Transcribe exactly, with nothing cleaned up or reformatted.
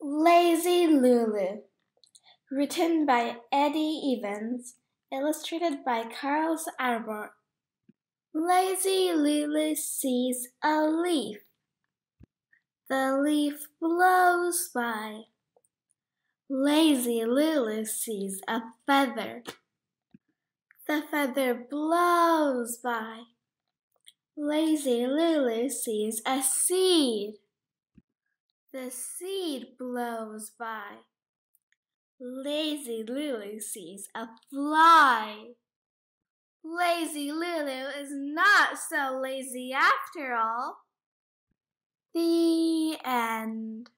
Lazy Lulu, written by Eddie Evans, illustrated by Carlos Arbor. Lazy Lulu sees a leaf. The leaf blows by. Lazy Lulu sees a feather. The feather blows by. Lazy Lulu sees a seed. The seed blows by. Lazy Lulu sees a fly. Lazy Lulu is not so lazy after all. The end.